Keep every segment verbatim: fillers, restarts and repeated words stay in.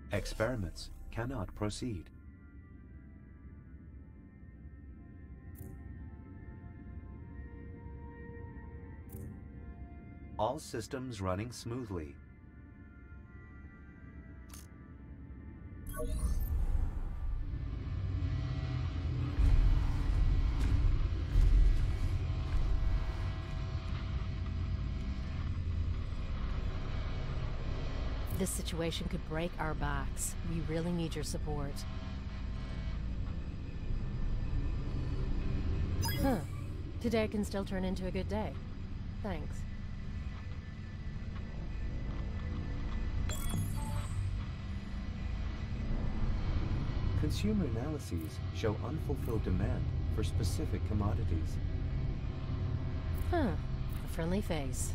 Experiments cannot proceed. All systems running smoothly. This situation could break our backs. We really need your support. Huh. Today can still turn into a good day. Thanks. Consumer analyses show unfulfilled demand for specific commodities. Huh. A friendly face.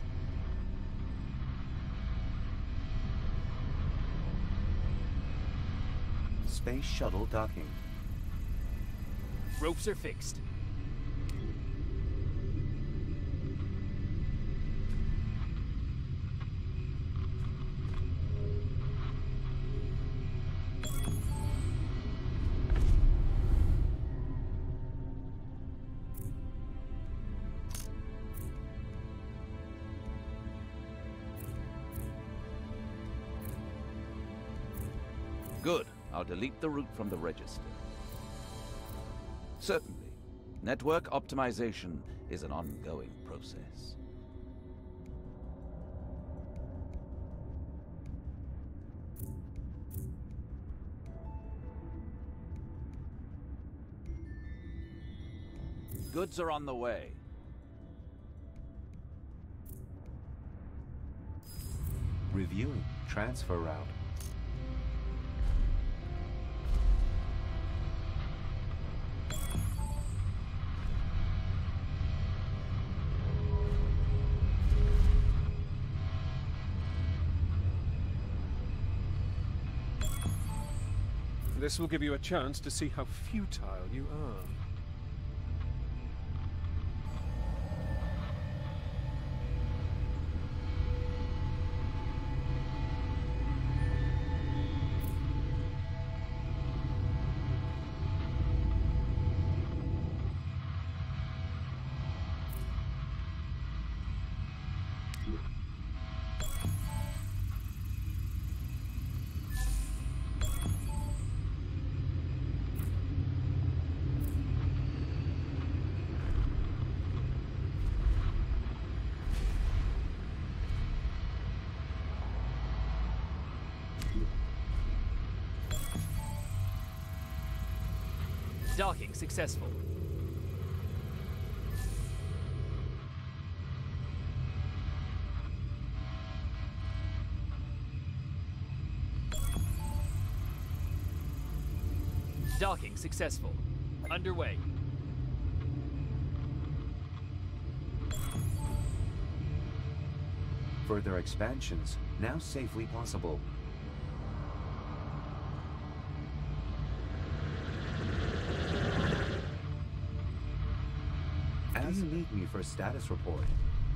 Space shuttle docking. Ropes are fixed. Good. I'll delete the route from the register. Certainly. Network optimization is an ongoing process. Goods are on the way. Reviewing transfer route. This will give you a chance to see how futile you are. Docking successful. Docking successful. Underway. Further expansions now safely possible. Do you need me for a status report?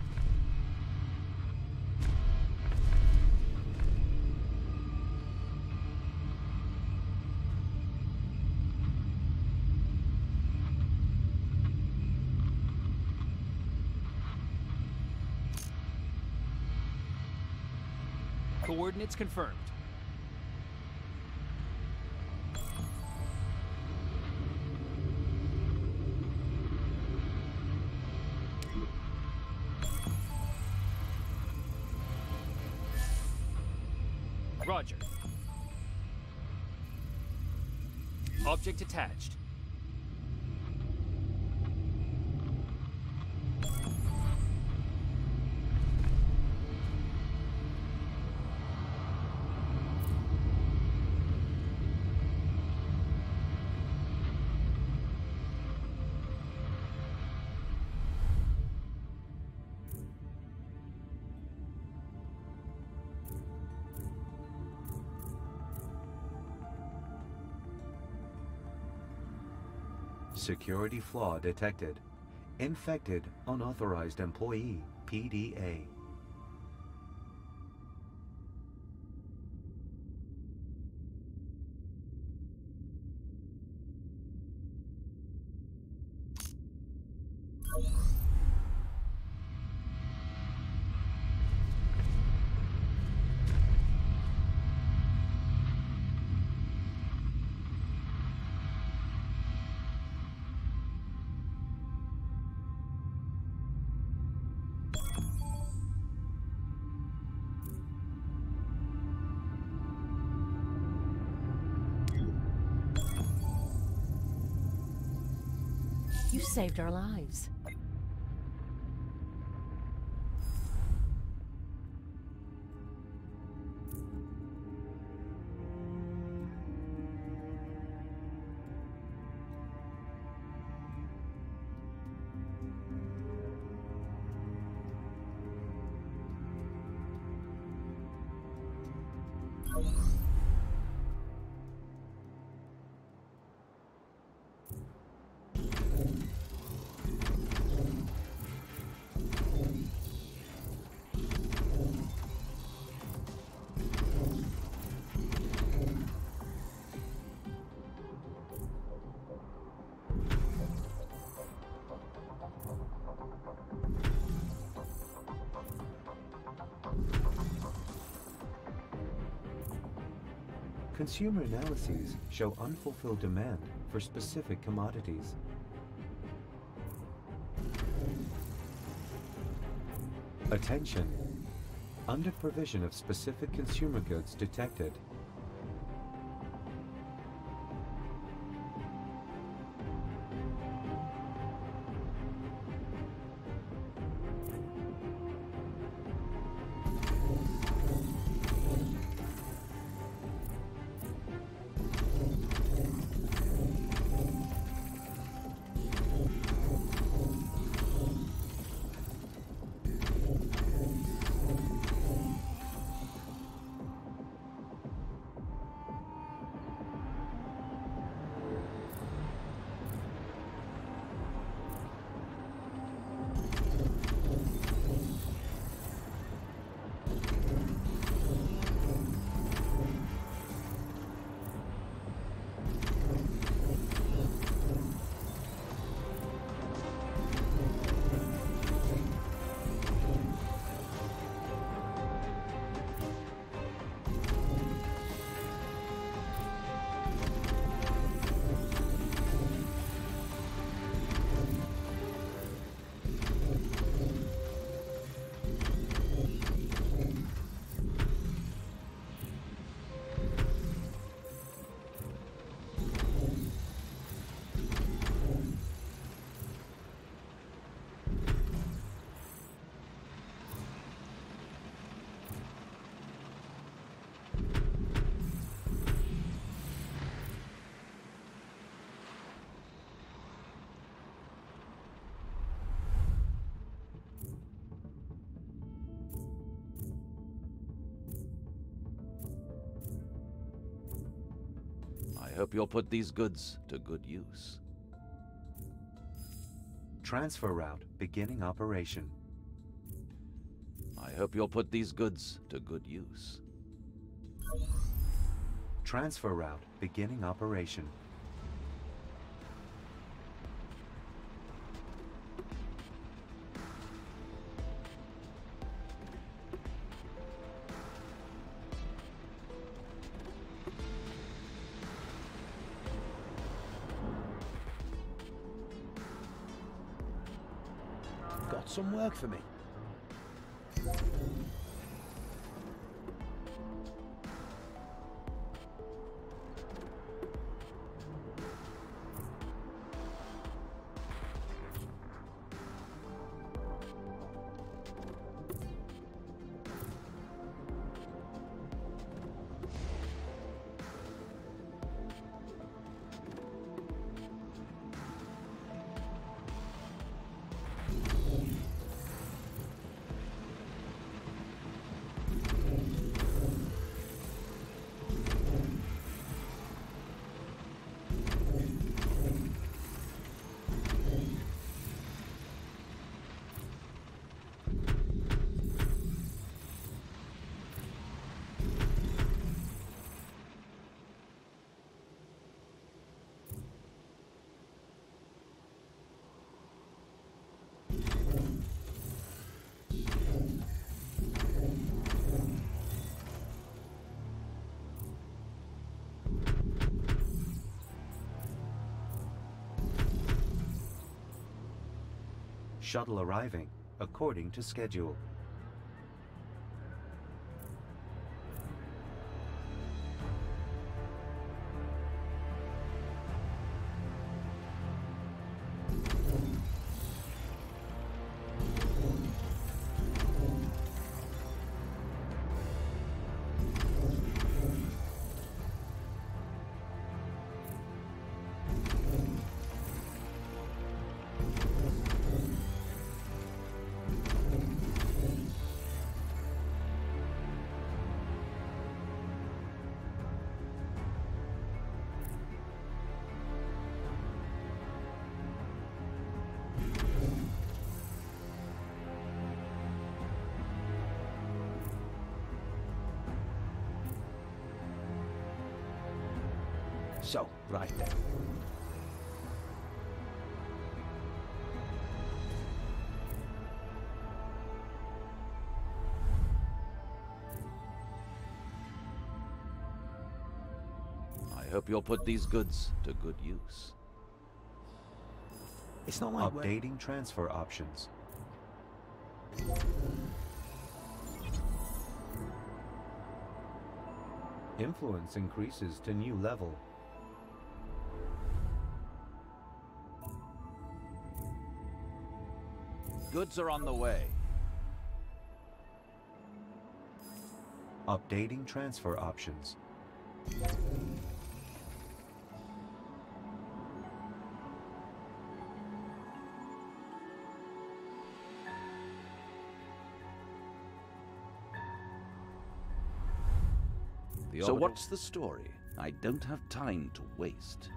Coordinates confirmed. Roger. Object attached. Security flaw detected. Infected unauthorized employee, P D A. You saved our lives. Consumer analyses show unfulfilled demand for specific commodities. Attention! Under provision of specific consumer goods detected. I hope you'll put these goods to good use. Transfer route beginning operation. I hope you'll put these goods to good use. Transfer route beginning operation. Got some work for me. Shuttle arriving according to schedule. So, right then. I hope you'll put these goods to good use. It's not like we're- Updating transfer options. Influence increases to new level. Goods are on the way. Updating transfer options. The so what's the story? I don't have time to waste.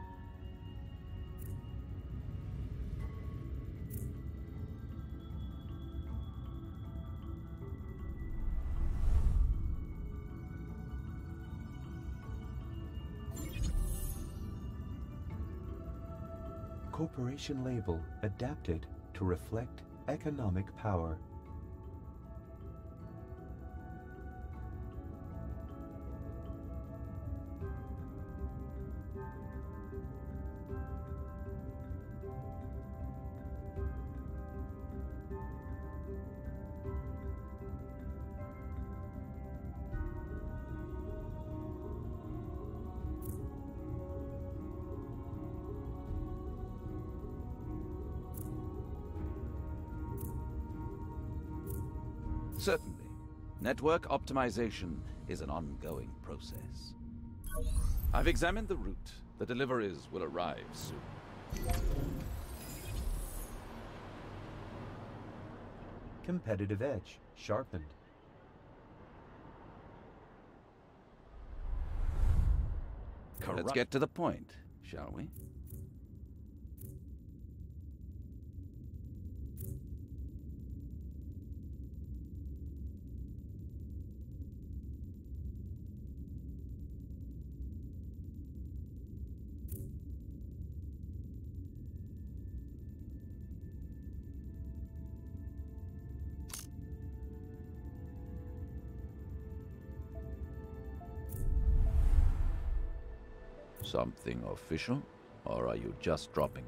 Corporation label adapted to reflect economic power. Certainly. Network optimization is an ongoing process. I've examined the route. The deliveries will arrive soon. Competitive edge sharpened. Let's get to the point, shall we? Something official? Or are you just dropping?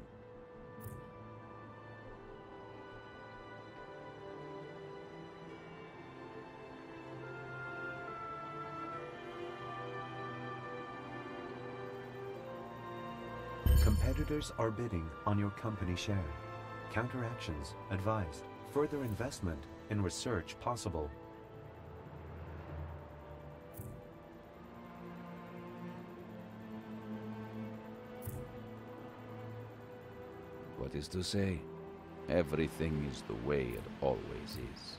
Competitors are bidding on your company share. Counteractions advised. Further investment in research possible. What is to say? Everything is the way it always is.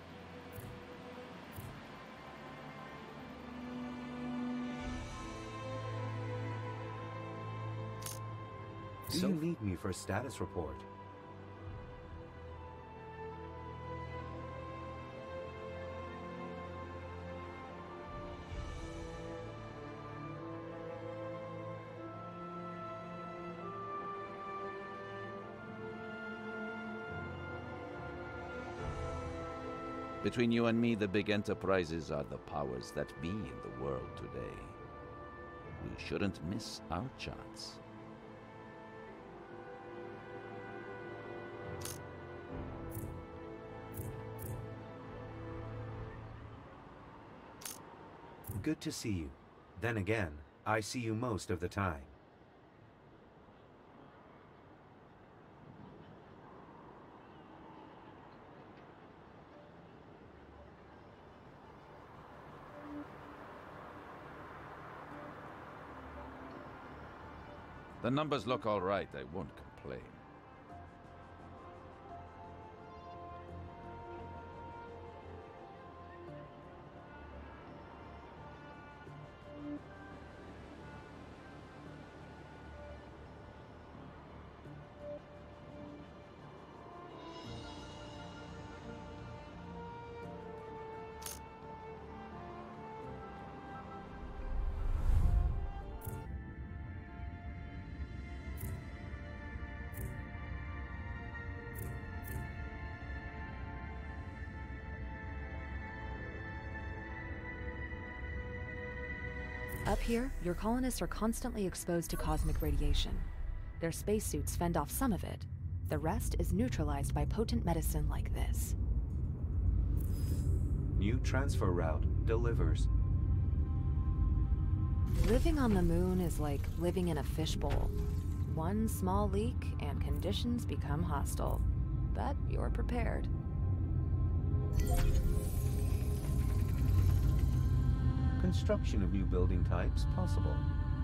Do you need me for a status report? Between you and me, the big enterprises are the powers that be in the world today. We shouldn't miss our chance. Good to see you. Then again, I see you most of the time. The numbers look all right, I won't complain. Up here, your colonists are constantly exposed to cosmic radiation. Their spacesuits fend off some of it. The rest is neutralized by potent medicine like this. New transfer route delivers. Living on the moon is like living in a fishbowl. One small leak and conditions become hostile. But you're prepared. Construction of new building types possible.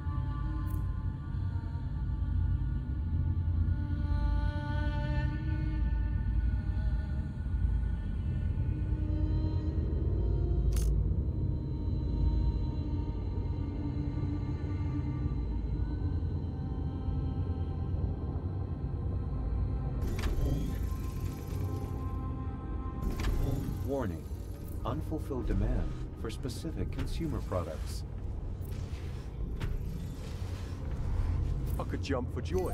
Warning: unfulfilled demand for specific consumer products. I could jump for joy.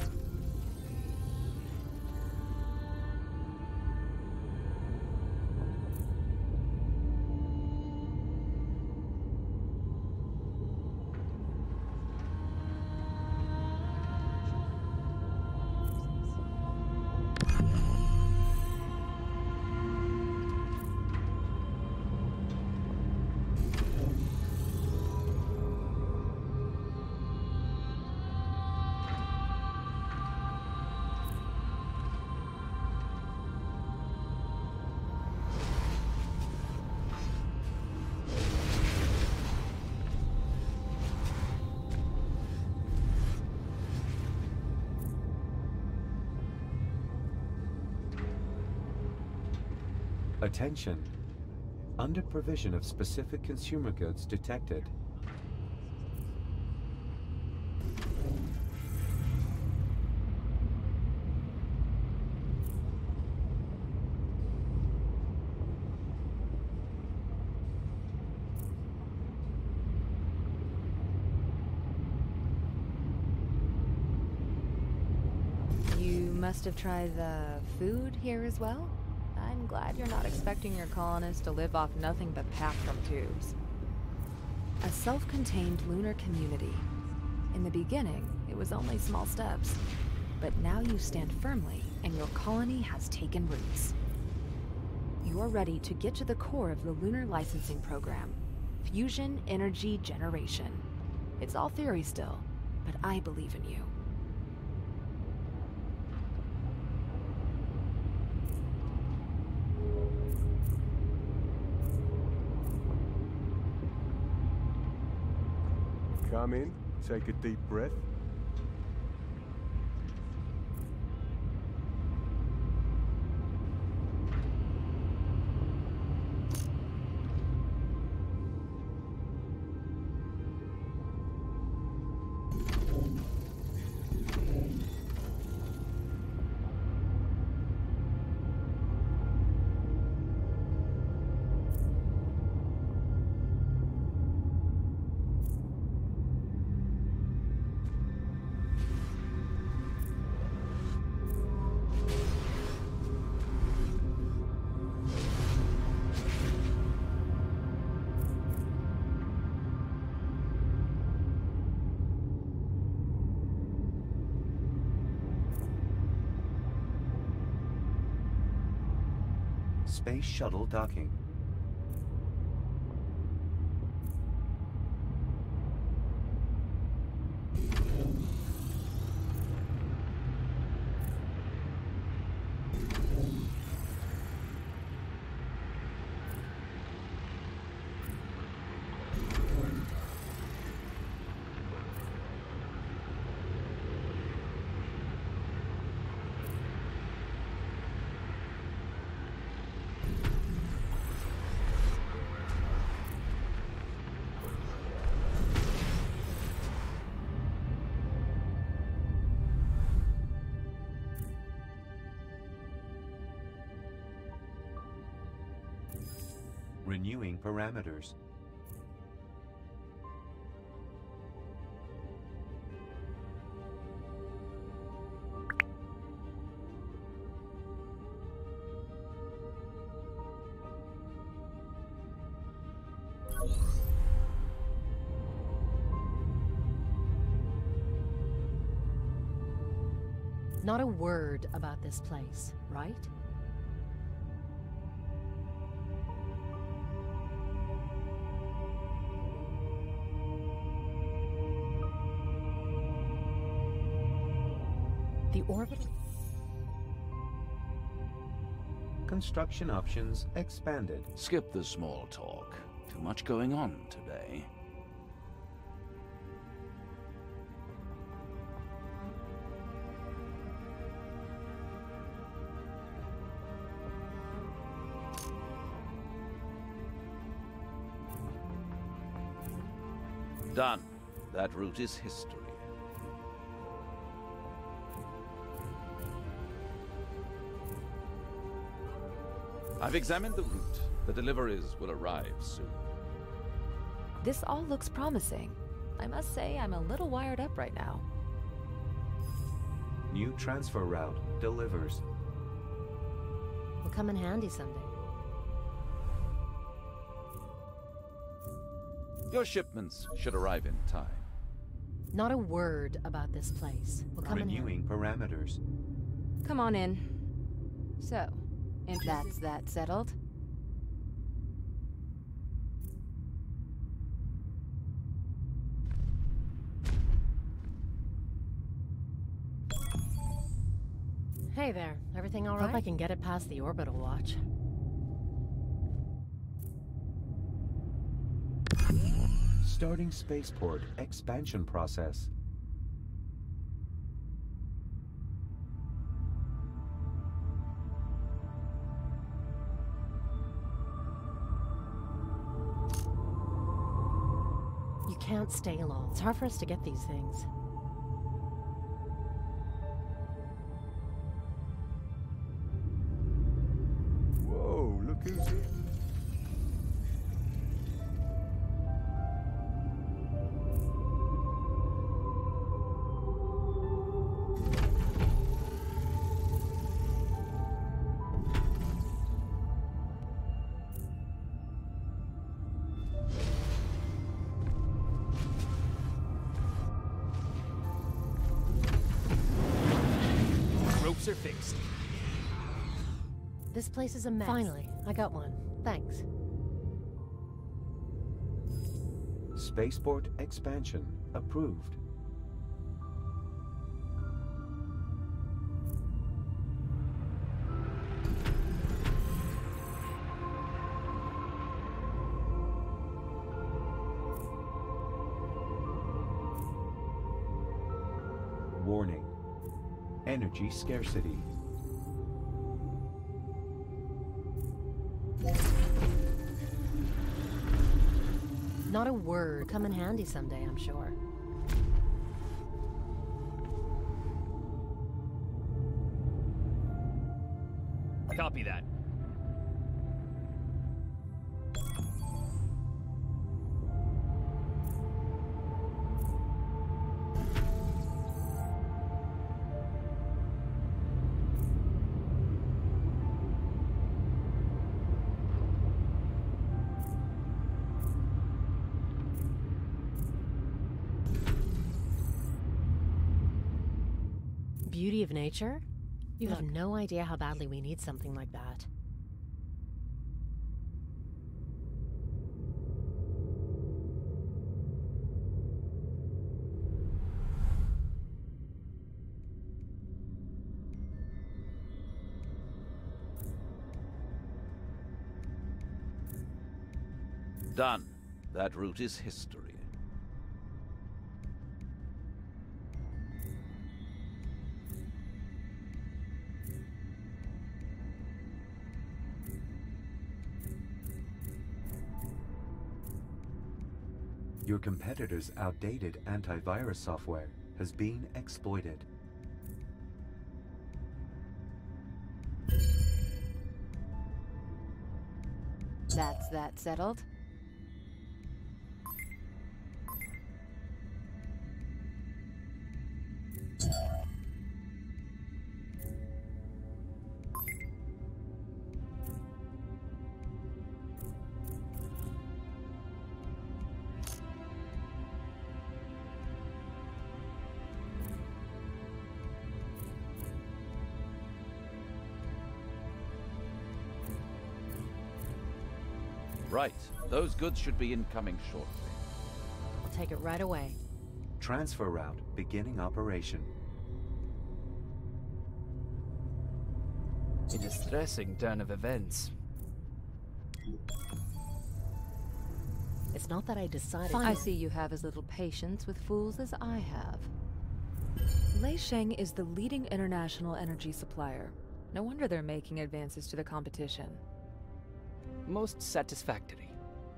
Attention! Under provision of specific consumer goods detected. You must have tried the food here as well? I'm glad you're not expecting your colonists to live off nothing but packed from tubes. A self-contained lunar community. In the beginning, it was only small steps. But now you stand firmly, and your colony has taken roots. You're ready to get to the core of the lunar licensing program. Fusion energy generation. It's all theory still, but I believe in you. Come in, take a deep breath. Space shuttle docking. Renewing parameters. Not a word about this place, right? The orbit... Construction options expanded. Skip the small talk. Too much going on today. Done. That route is history. I've examined the route. The deliveries will arrive soon. This all looks promising. I must say, I'm a little wired up right now. New transfer route delivers. Will come in handy someday. Your shipments should arrive in time. Not a word about this place. Will come in handy. Renewing parameters. Come on in. So, if that's that settled. Hey there. Everything all right? Hope I can get it past the orbital watch. Starting spaceport expansion process. You can't stay long. It's hard for us to get these things. Whoa, look who's here. Ropes are fixed. This place is a mess. Finally, I got one. Thanks. Spaceport expansion approved. Warning. Energy scarcity. Not a word. Come in handy someday, I'm sure. Copy that. Beauty of nature? You Look. have no idea how badly we need something like that. Done. That route is history. Your competitor's outdated antivirus software has been exploited. That's that settled? Right. Those goods should be incoming shortly. I'll take it right away. Transfer route beginning operation. A distressing turn of events. It's not that I decided... I see you have as little patience with fools as I have. Lei Sheng is the leading international energy supplier. No wonder they're making advances to the competition. Most satisfactory.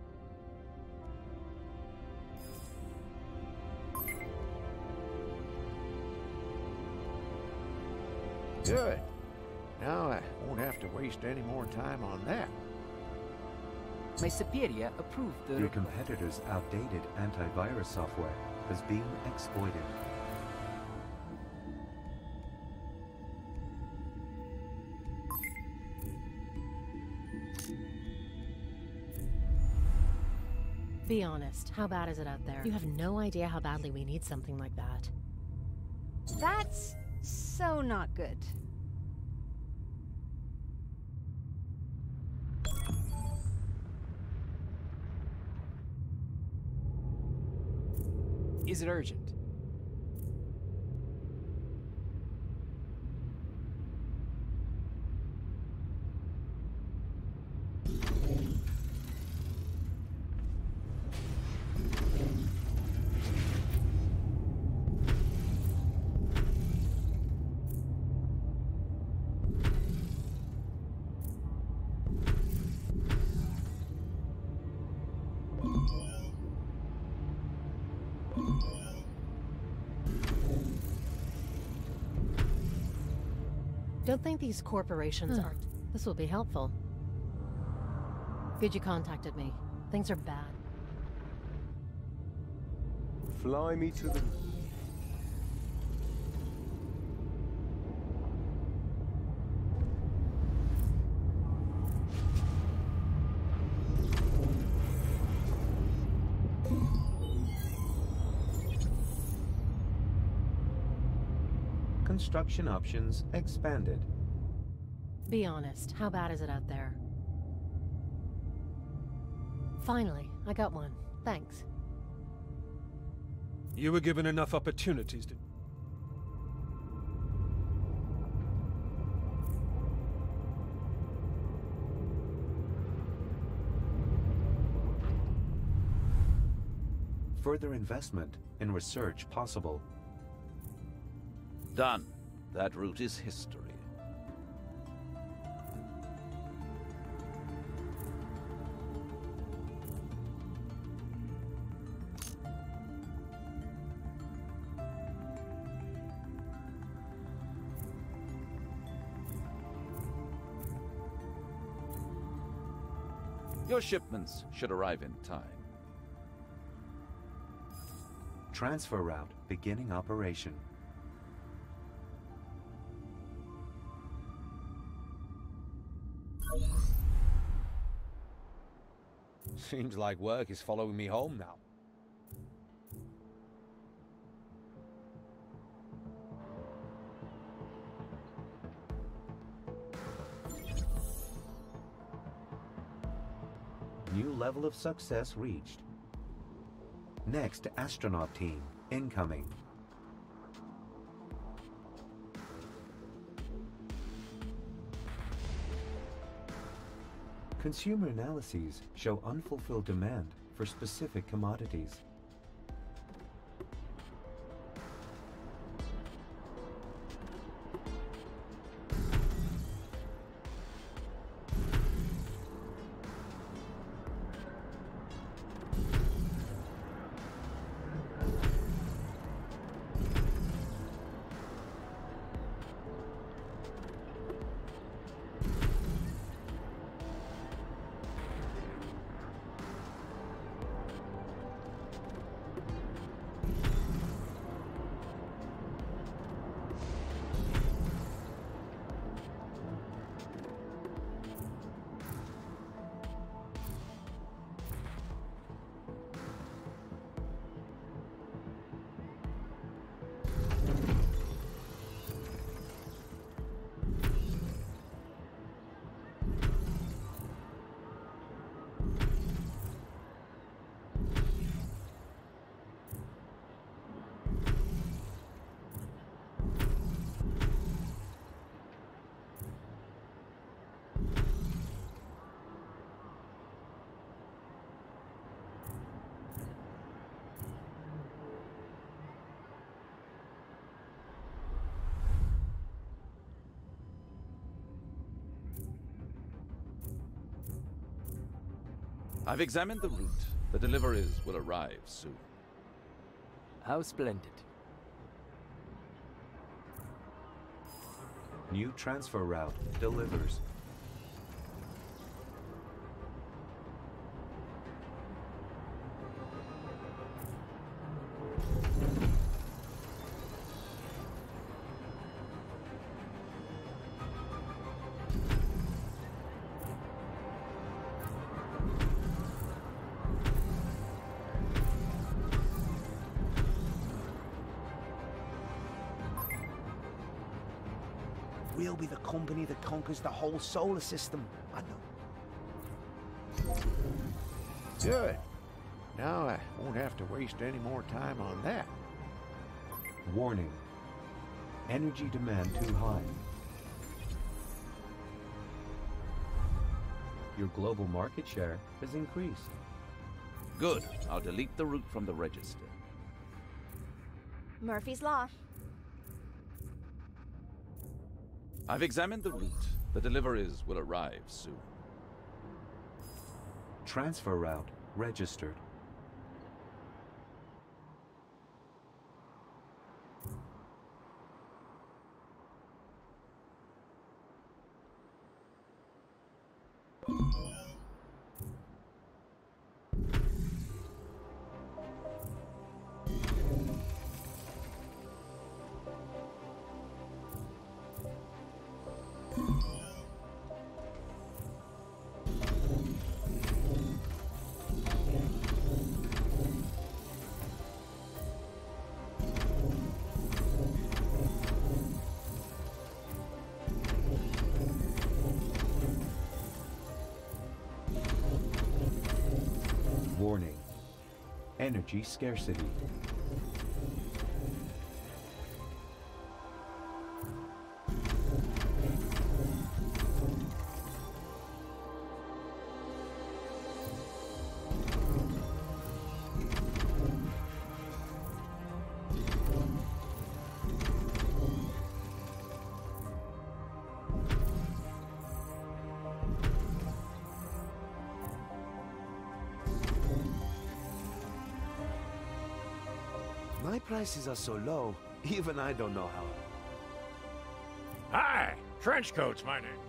Good. Now I won't have to waste any more time on that. My superior approved the... Your competitor's outdated antivirus software is being exploited. Be honest, how bad is it out there? You have no idea how badly we need something like that. That's so not good. Is it urgent? Don't think these corporations Huh. aren't. This will be helpful. Good you contacted me. Things are bad. Fly me to the... Construction options expanded. Be honest, how bad is it out there? Finally, I got one. Thanks. You were given enough opportunities to... Further investment in research possible. Done. That route is history. Your shipments should arrive in time. Transfer route beginning operation. Seems like work is following me home now. New level of success reached. Next astronaut team incoming. Consumer analyses show unfulfilled demand for specific commodities. I've examined the route. The deliveries will arrive soon. How splendid. New transfer route delivers. We'll be the company that conquers the whole solar system. I know. Good. Now I won't have to waste any more time on that. Warning. Energy demand too high. Your global market share has increased. Good. I'll delete the route from the register. Murphy's Law. I've examined the route. The deliveries will arrive soon. Transfer route registered. Warning. Energy scarcity. My prices are so low, even I don't know how. Hi! Trenchcoat's my name.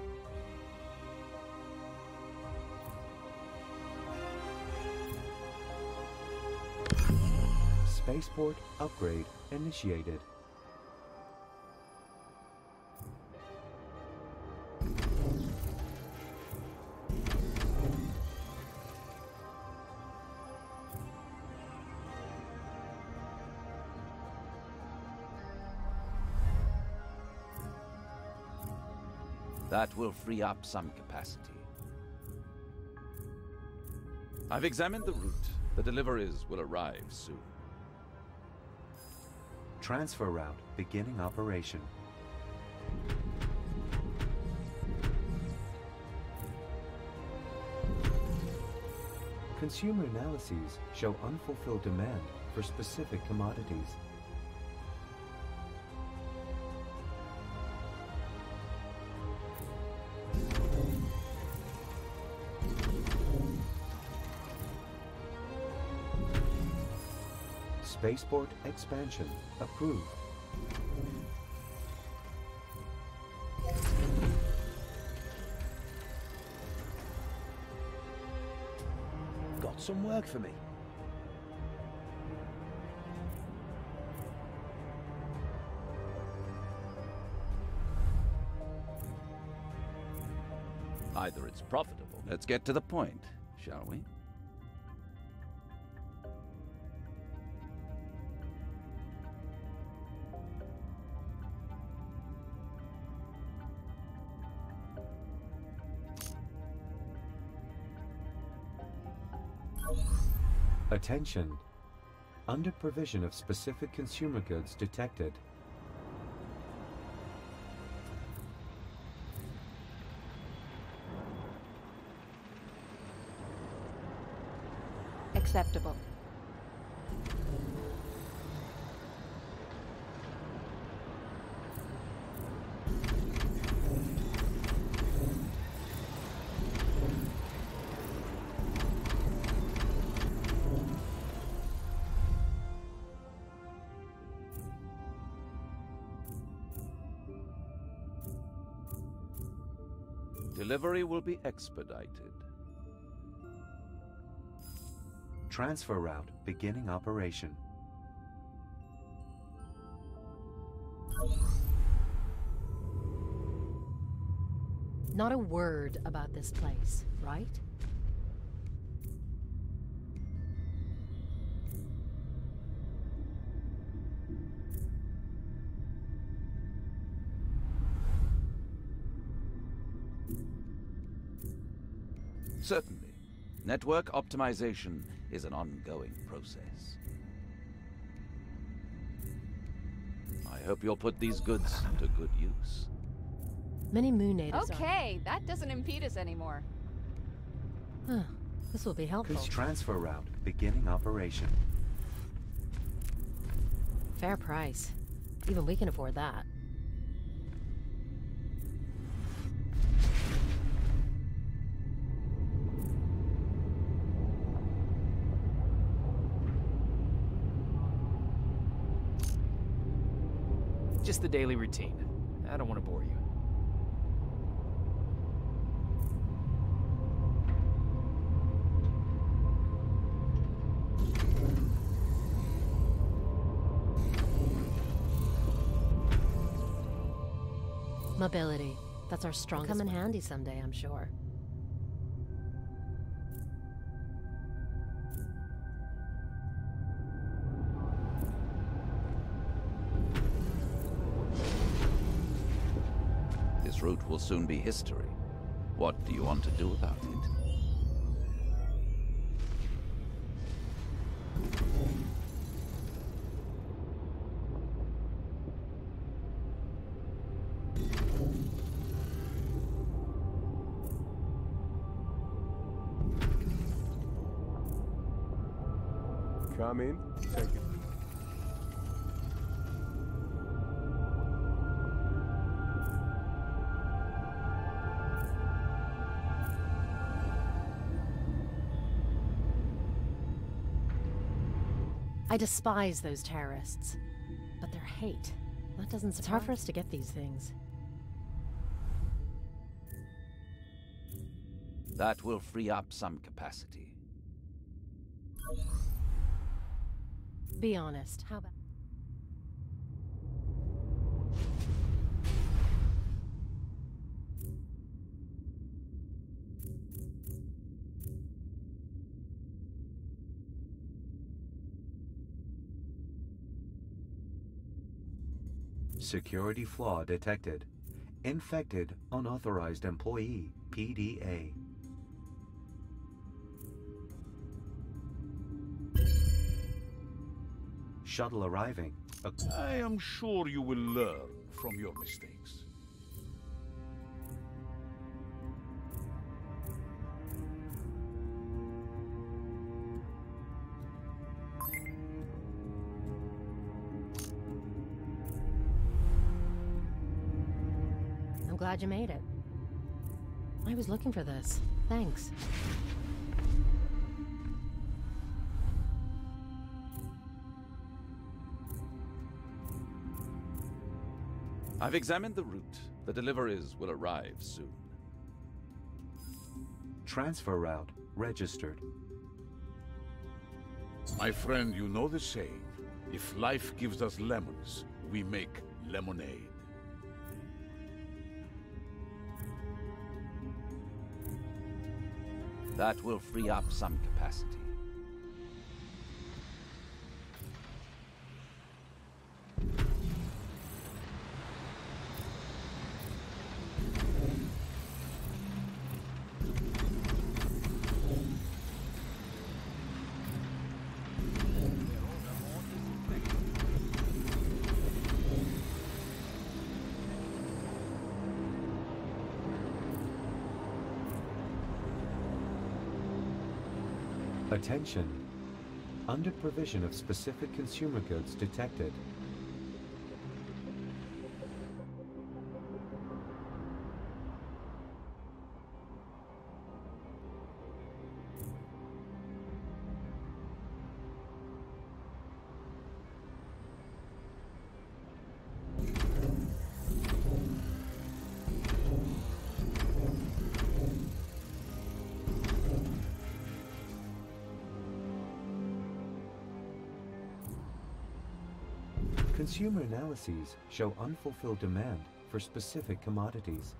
Spaceport upgrade initiated. That will free up some capacity. I've examined the route. The deliveries will arrive soon. Transfer route beginning operation. Consumer analyses show unfulfilled demand for specific commodities. Spaceport expansion approved. Got some work for me. Either it's profitable. Let's get to the point, shall we? Attention! Under provision of specific consumer goods detected. Acceptable. Delivery will be expedited. Transfer route beginning operation. Not a word about this place, right? Certainly. Network optimization is an ongoing process. I hope you'll put these goods to good use. Many moon natives are- Okay, that doesn't impede us anymore. Huh. This will be helpful. Transfer route beginning operation. Fair price. Even we can afford that. Just the daily routine. I don't want to bore you. Mobility. That's our strongest. Come in handy someday, I'm sure. This route will soon be history. What do you want to do about it? Come in. Thank you. I despise those terrorists. But their hate, that doesn't surprise. It's hard for us to get these things. That will free up some capacity. Be honest, how about... Security flaw detected. Infected unauthorized employee, P D A. Shuttle arriving. I am sure you will learn from your mistakes. I'm glad you made it. I was looking for this. Thanks. I've examined the route. The deliveries will arrive soon. Transfer route registered. My friend, you know the saying, if life gives us lemons, we make lemonade. That will free up some capacity. Attention. Under provision of specific consumer goods detected. Consumer analyses show unfulfilled demand for specific commodities.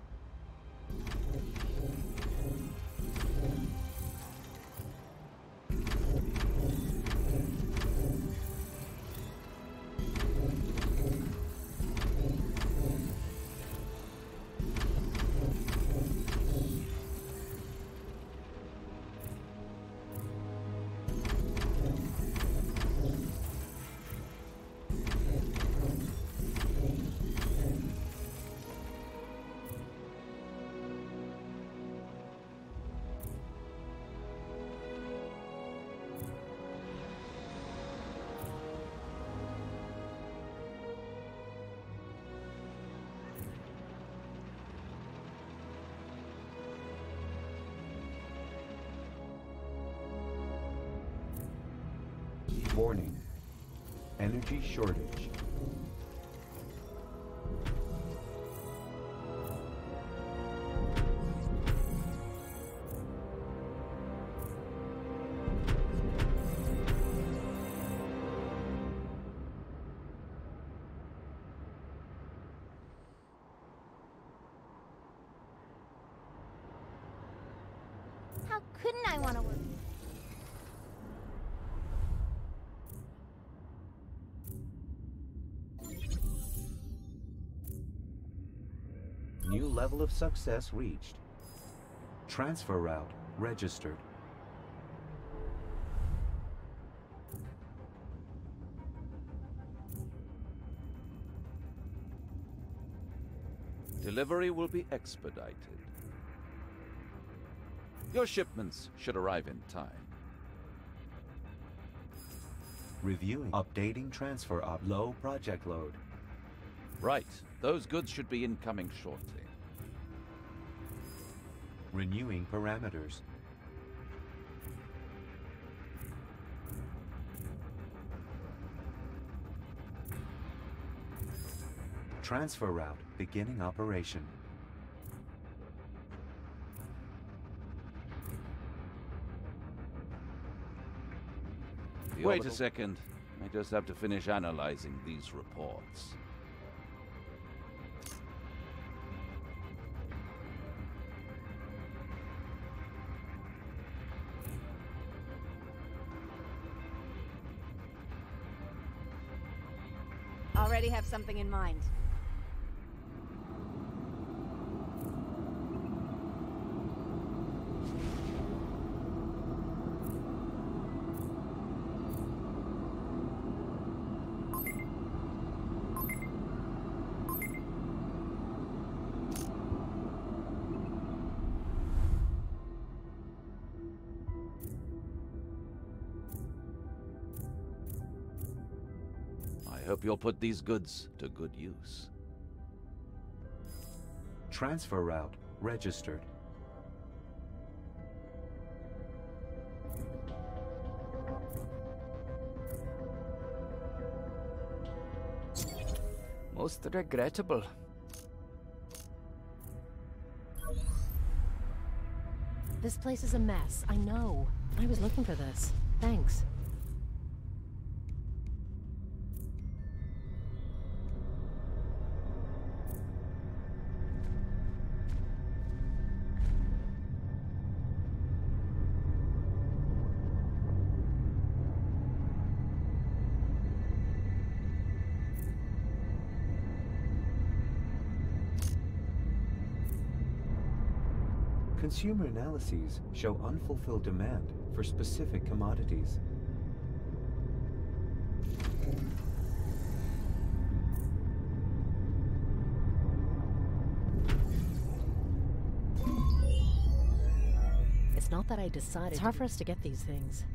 Warning. Energy shortage. How couldn't I want to work? New level of success reached. Transfer route registered. Delivery will be expedited. Your shipments should arrive in time. Reviewing. Updating transfer op. Low project load. Right. Those goods should be incoming shortly. Renewing parameters. Transfer route beginning operation. The Wait orbital. a second. I just have to finish analyzing these reports. Already have something in mind. I hope you'll put these goods to good use. Transfer route registered. Most regrettable. This place is a mess, I know. I was looking for this. Thanks. Consumer analyses show unfulfilled demand for specific commodities. It's not that I decided. It's hard for us to get these things.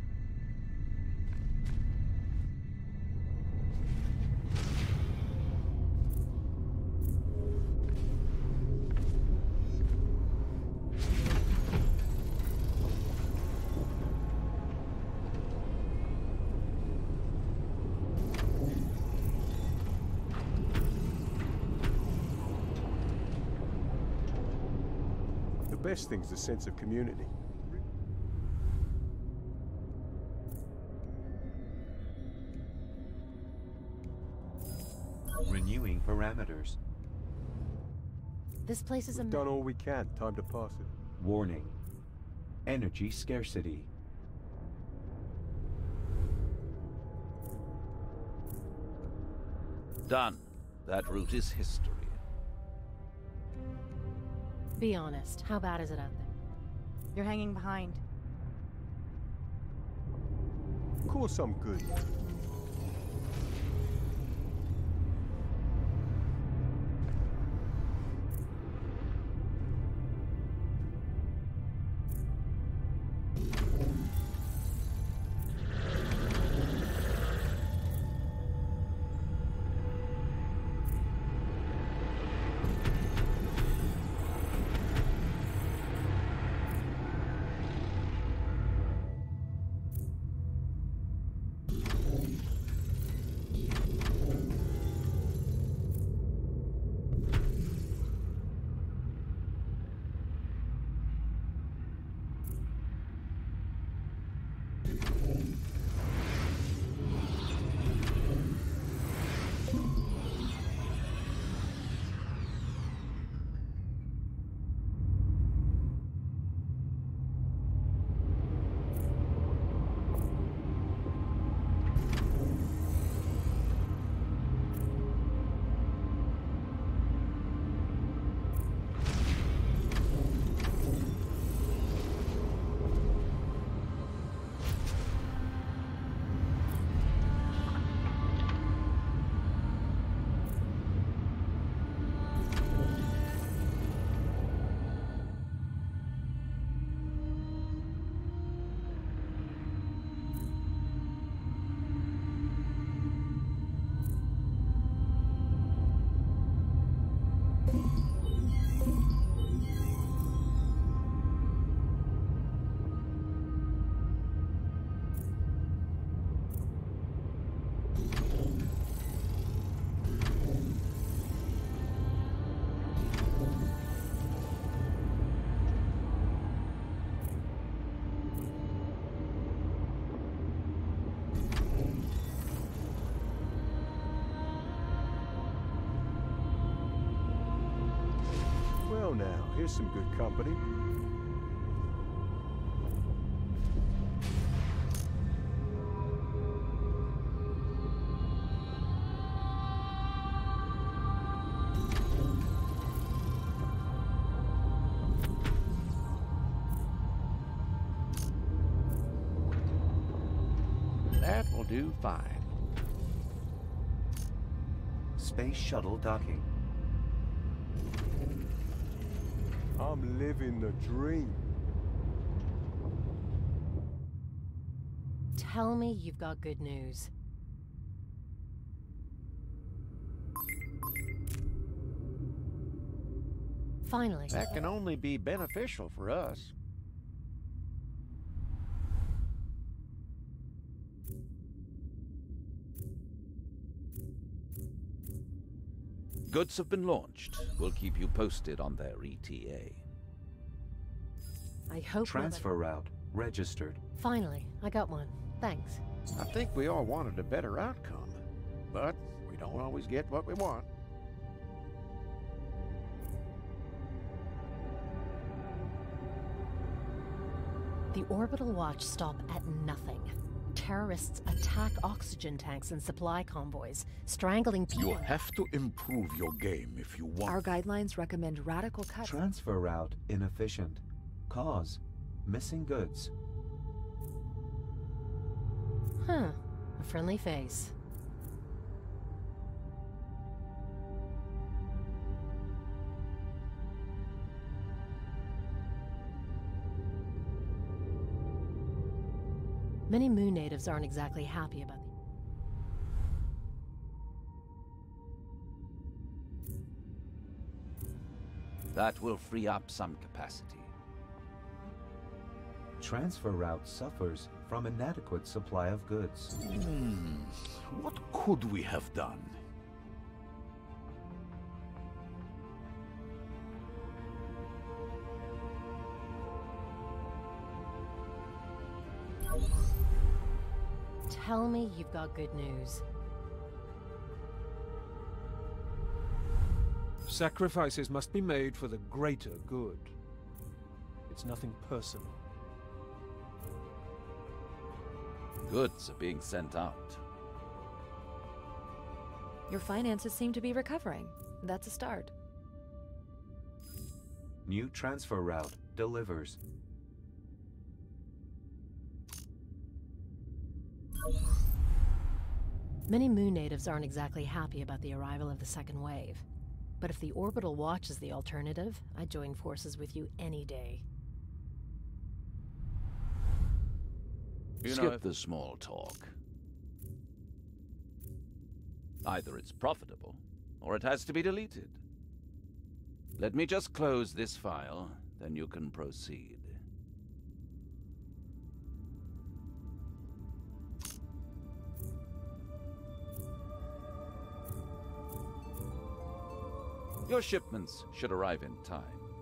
The best thing's the sense of community. Reviewing parameters. This place is a We've done all we can. Time to pass it. Warning. Energy scarcity. Done. That route is history. Be honest, how bad is it out there? You're hanging behind. Of course I'm good. Well now, here's some good company. That will do fine. Space shuttle docking. I'm living the dream. Tell me you've got good news. Finally. That can only be beneficial for us. Goods have been launched. We'll keep you posted on their E T A. I hope Transfer route registered. Finally, I got one. Thanks. I think we all wanted a better outcome, but we don't always get what we want. The Orbital Watch stop at nothing. Terrorists attack oxygen tanks and supply convoys, strangling people. You have to improve your game if you want. Our guidelines recommend radical cuts. Transfer route inefficient. Cause missing goods. Huh. A friendly face. Many Moon natives aren't exactly happy about the... That will free up some capacity. Transfer route suffers from inadequate supply of goods. Hmm. What could we have done? Tell me you've got good news. Sacrifices must be made for the greater good. It's nothing personal. Goods are being sent out. Your finances seem to be recovering. That's a start. New transfer route delivers. Many Moon natives aren't exactly happy about the arrival of the second wave. But if the Orbital Watch is the alternative, I'd join forces with you any day. You Skip know, the small talk. Either it's profitable, or it has to be deleted. Let me just close this file, then you can proceed. Your shipments should arrive in time.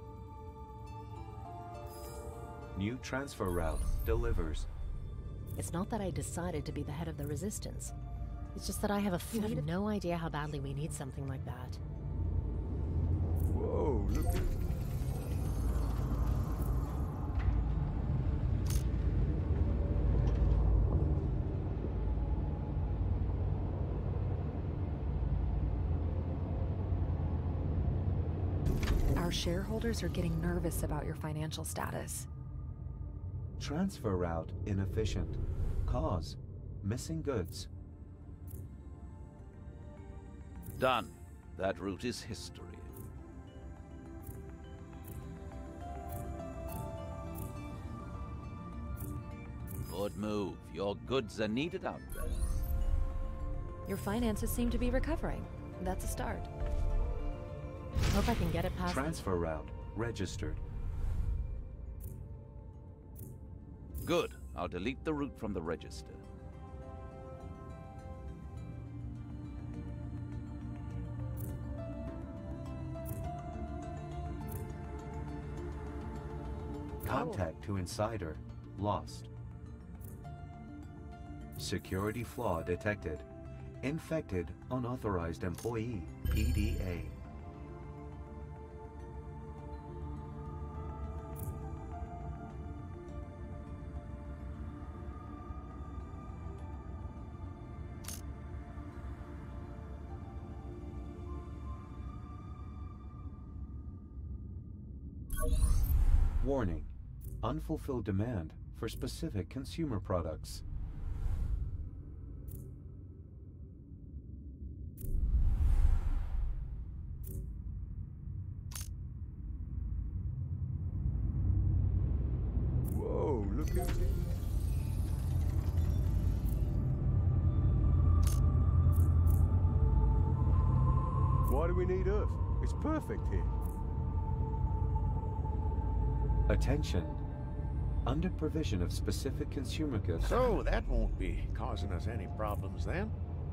New transfer route delivers. It's not that I decided to be the head of the Resistance. It's just that I have a fleet. You have no idea how badly we need something like that. Whoa, look at... Our shareholders are getting nervous about your financial status. Transfer route inefficient. Cause missing goods. Done. That route is history. Good move. Your goods are needed out there. Your finances seem to be recovering. That's a start. Hope I can get it past... Transfer route registered. Good. I'll delete the route from the register. Contact to Insider lost. Security flaw detected. Infected unauthorized employee, P D A. Warning. Unfulfilled demand for specific consumer products. Whoa, look at it. Why do we need Earth? It's perfect here. Attention. Under provision of specific consumer goods. So that won't be causing us any problems then?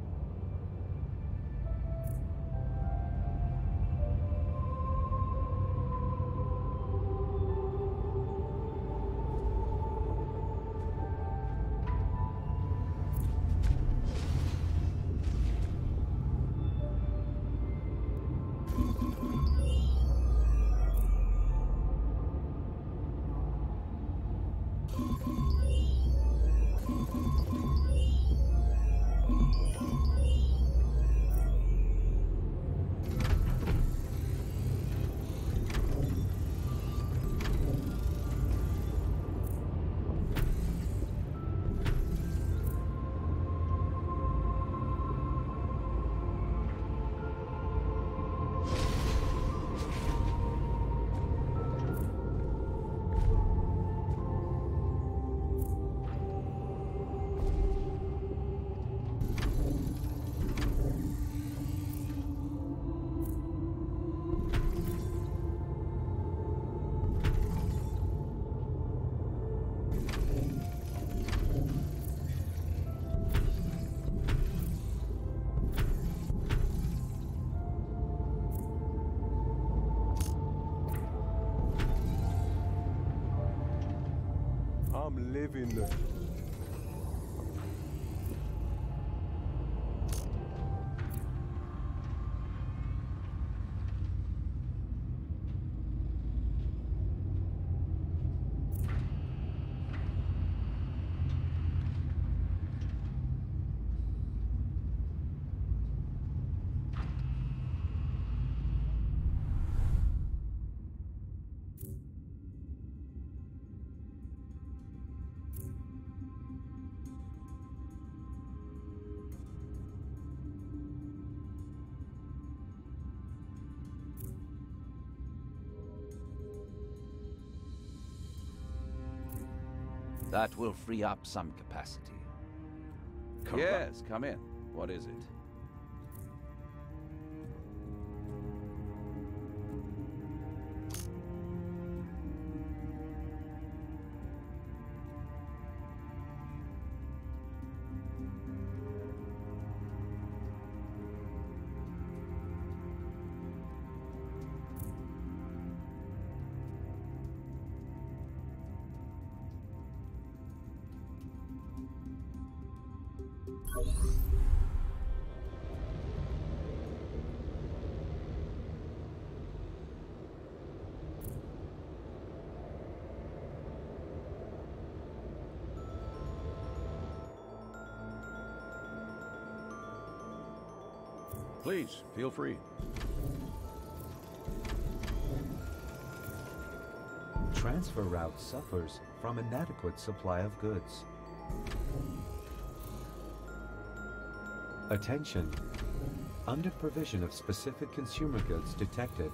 I'm living the... That will free up some capacity. Come yes, come in. What is it? Please, feel free. Transfer route suffers from inadequate supply of goods. Attention! Under provision of specific consumer goods detected.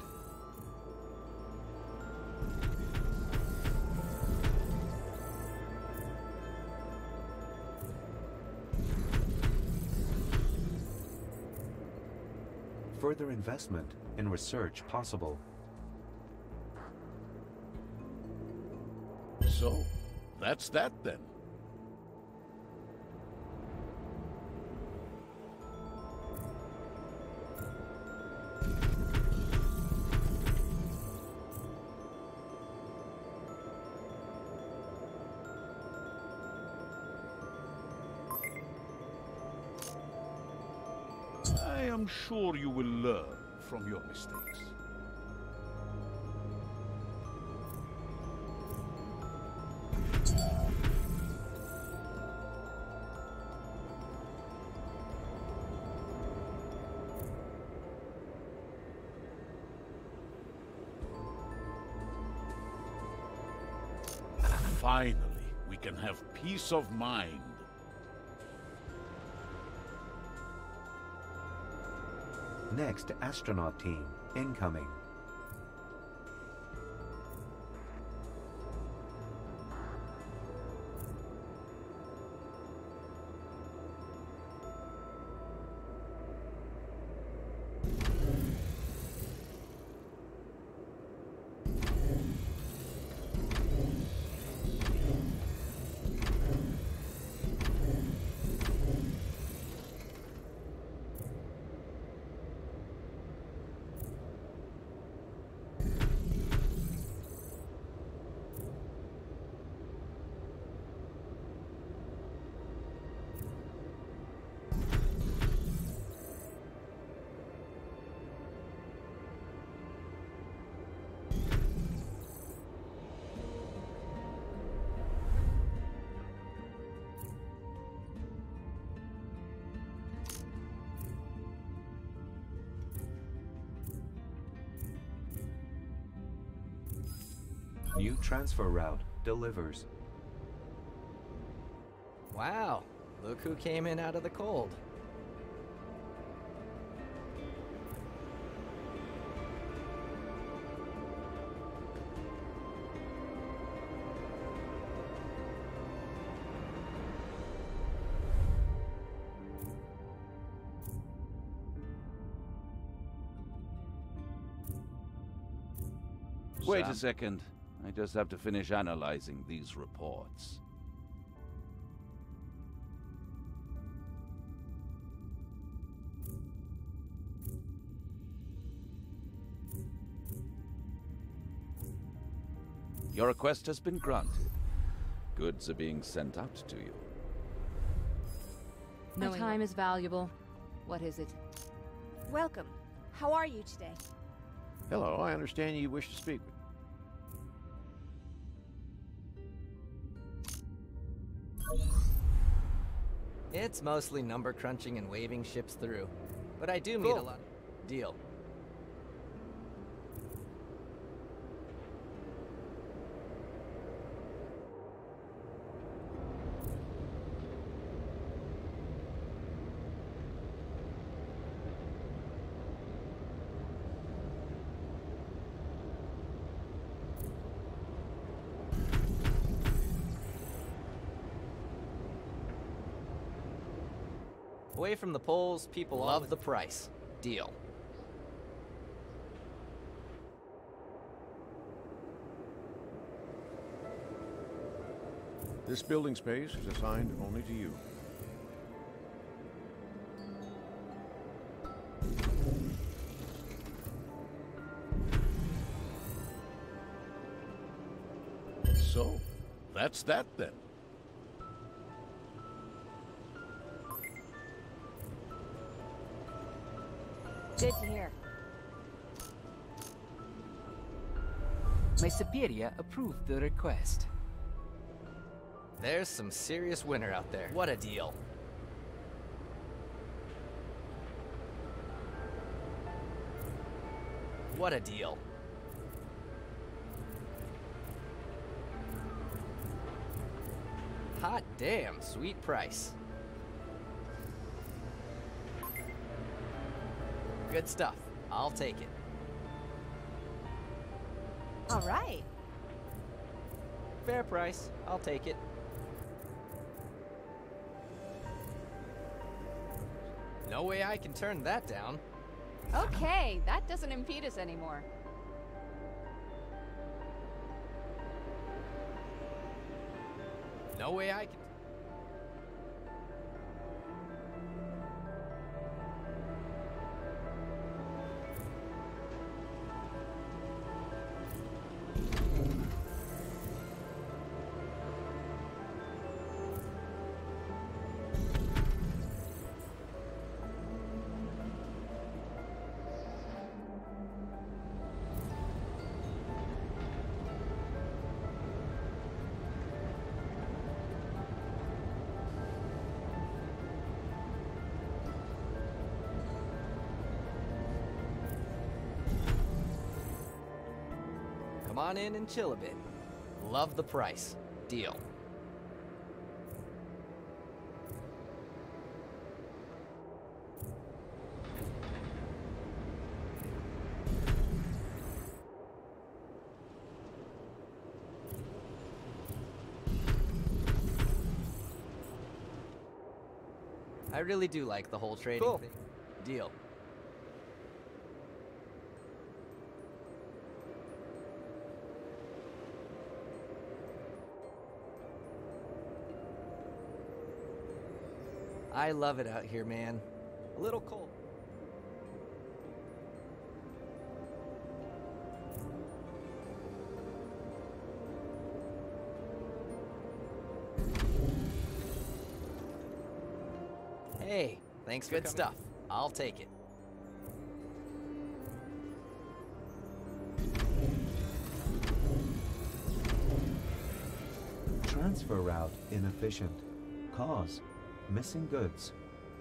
Further investment in research possible. So, that's that then. I am sure you will learn from your mistakes. Finally, we can have peace of mind. Next astronaut team incoming. New transfer route delivers. Wow, look who came in out of the cold. Wait a second. I just have to finish analyzing these reports. Your request has been granted. Goods are being sent out to you. My time is valuable. What is it? Welcome. How are you today? Hello, I understand you wish to speak with me. It's mostly number crunching and waving ships through, but I do meet Cool. a lot. Deal. Away from the polls, people love the price. Deal. This building space is assigned only to you. So, that's that then. Good to hear. My superior approved the request. There's some serious winter out there. What a deal. What a deal. Hot damn, sweet price. Good stuff. I'll take it. All right. Fair price. I'll take it. No way I can turn that down. Okay, that doesn't impede us anymore. No way I can... Come on in and chill a bit. Love the price. Deal. I really do like the whole trading Cool. thing. Deal. I love it out here, man. A little cold. Hey, thanks. Good stuff. I'll take it. Transfer route inefficient. Cause missing goods.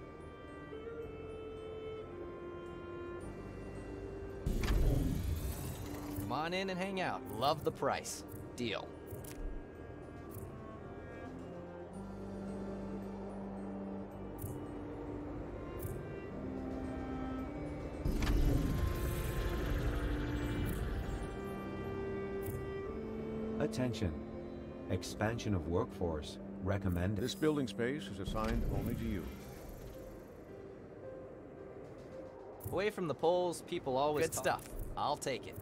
Come on in and hang out. Love the price. Deal. Attention. Expansion of workforce recommended. This building space is assigned only to you. Away from the polls, people always Good talk. Stuff. I'll take it.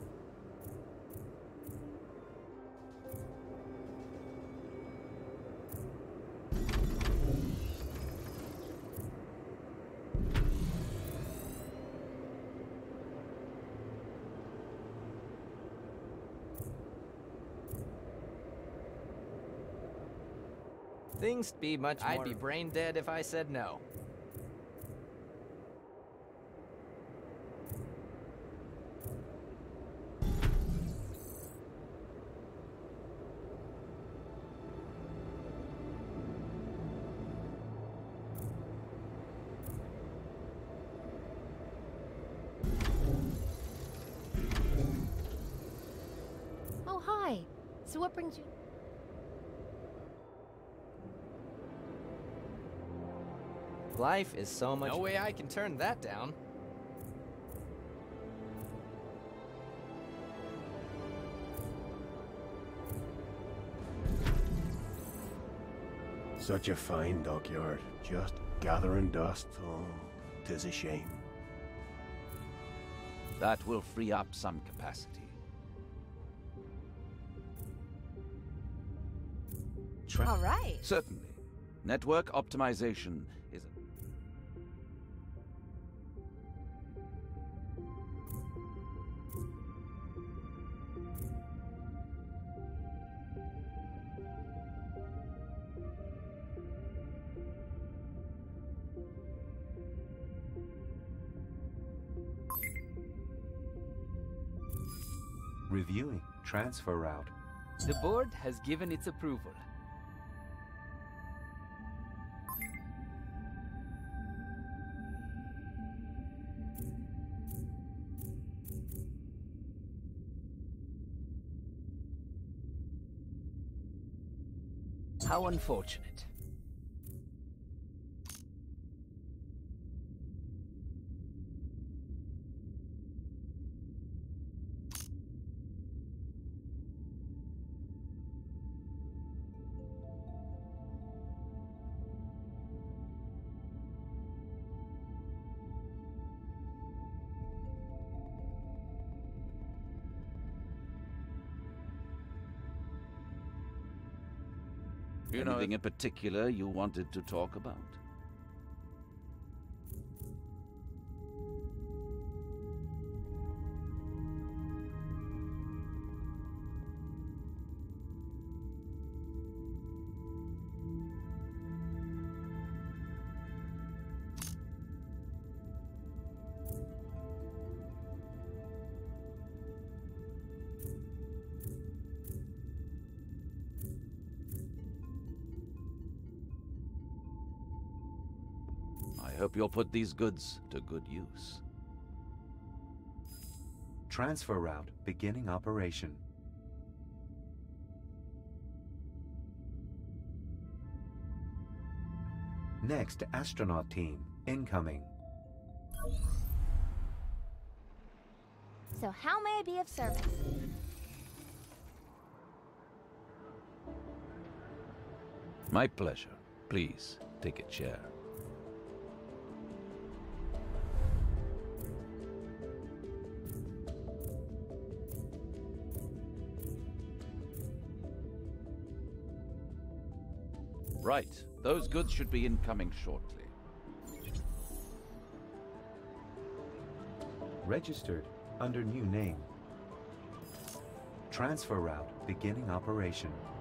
Things be much more... I'd be brain dead if I said no. Oh, hi. So what brings you... Life is so much... No way I can turn that down. Such a fine dockyard. Just Gathering dust. Oh, 'tis a shame. That will free up some capacity. Tra All right. Certainly. Network optimization is a Reviewing transfer route. The board has given its approval. How unfortunate. You know, anything in particular you wanted to talk about? I hope you'll put these goods to good use. Transfer route beginning operation. Next astronaut team incoming. So how may I be of service? My pleasure. Please, take a chair. Right. Those goods should be incoming shortly. Registered under new name. Transfer route beginning operation.